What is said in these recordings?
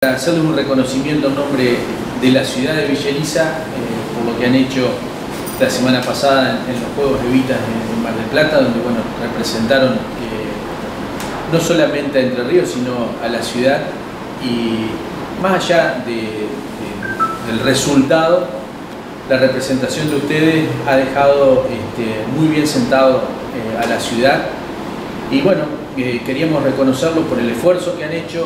Hacerles un reconocimiento en nombre de la ciudad de Villa Elisa por lo que han hecho la semana pasada en los Juegos Evitas en Mar del Plata, donde bueno, representaron no solamente a Entre Ríos, sino a la ciudad, y más allá del resultado, la representación de ustedes ha dejado muy bien sentado a la ciudad, y bueno, queríamos reconocerlos por el esfuerzo que han hecho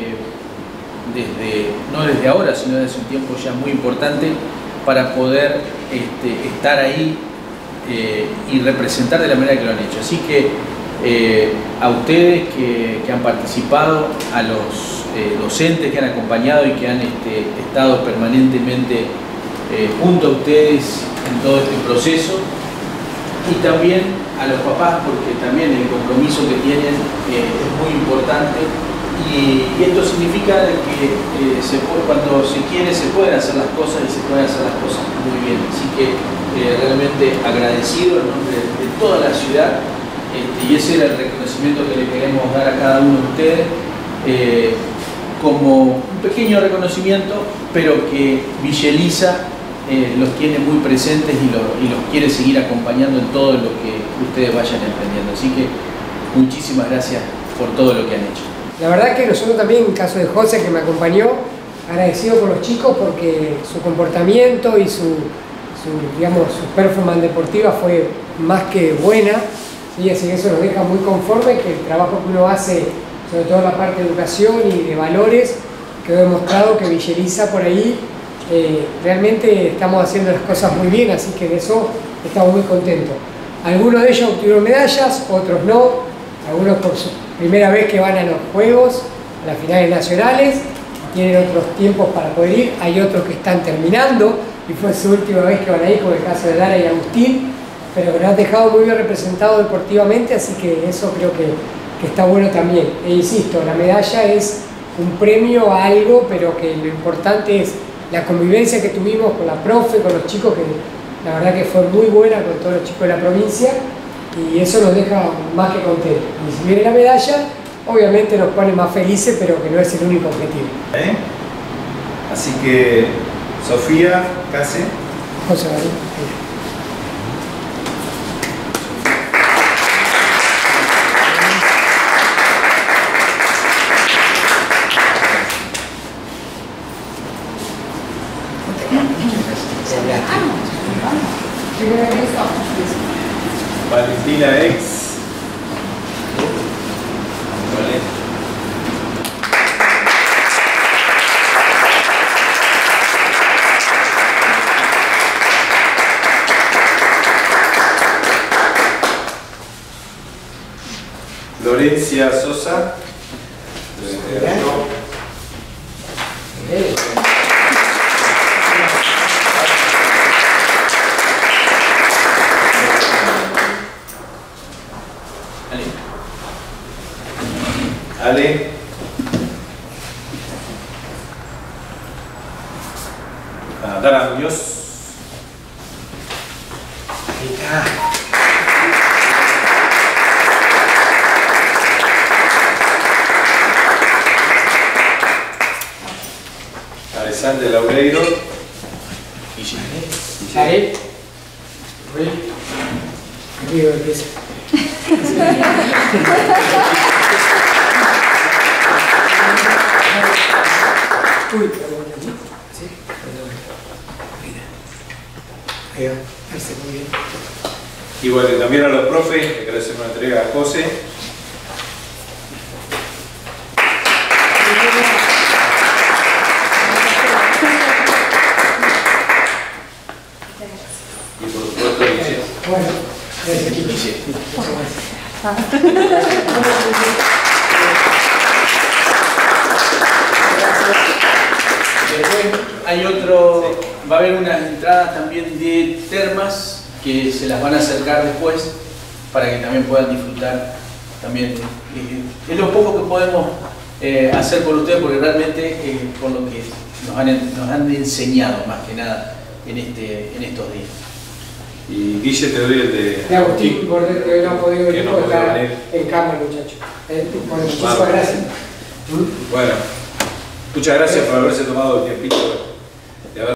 no desde ahora, sino desde un tiempo ya muy importante, para poder estar ahí y representar de la manera que lo han hecho. Así que a ustedes que han participado, a los docentes que han acompañado y que han estado permanentemente junto a ustedes en todo este proceso, y también a los papás, porque también el compromiso que tienen es muy importante. Y esto significa que cuando se quiere se pueden hacer las cosas, y se pueden hacer las cosas muy bien. Así que realmente agradecido en nombre de toda la ciudad, y ese era el reconocimiento que le queremos dar a cada uno de ustedes, como un pequeño reconocimiento, pero que Villa Elisa los tiene muy presentes y los quiere seguir acompañando en todo lo que ustedes vayan emprendiendo. Así que muchísimas gracias por todo lo que han hecho. La verdad que nosotros también, en caso de José, que me acompañó, agradecido con los chicos porque su comportamiento y su performance deportiva fue más que buena, ¿sí? Así que eso nos deja muy conforme, que el trabajo que uno hace, sobre todo en la parte de educación y de valores, quedó demostrado que Villa Elisa por ahí realmente estamos haciendo las cosas muy bien, así que de eso estamos muy contentos. Algunos de ellos obtuvieron medallas, otros no, algunos por su primera vez que van a los Juegos, a las finales nacionales, tienen otros tiempos para poder ir, hay otros que están terminando y fue su última vez que van a ir, como el caso de Lara y Agustín, pero que nos han dejado muy bien representados deportivamente, así que eso creo que está bueno también. E insisto, la medalla es un premio a algo, pero que lo importante es la convivencia que tuvimos con la profe, con los chicos, que la verdad que fue muy buena con todos los chicos de la provincia, y eso nos deja más que contentos. Y si viene la medalla, obviamente nos pone más felices, pero que no es el único objetivo. Así que, Sofía, Case. José María. Valentina Ex. Florencia Sosa. Ale. Dara Muñoz. Alexander Laureiro. Isabel. Río de Pieza. Uy, perdón, ¿sí? Perdón. Mira. Ahí va, hace muy bien. Y bueno, también a los profes, le quiero hacer una entrega a José. Y por supuesto, Alicia. Bueno, gracias. Después hay otro, va a haber unas entradas también de termas que se las van a acercar después para que también puedan disfrutar también. Es lo poco que podemos hacer por ustedes, porque realmente por lo que nos han enseñado más que nada en estos días. Y Guille, te doy el de Agustín, que hoy no ha podido venir porque está en cama el muchacho. Bueno, muchísimas gracias. Bueno, Muchas gracias por haberse tomado el tiempito.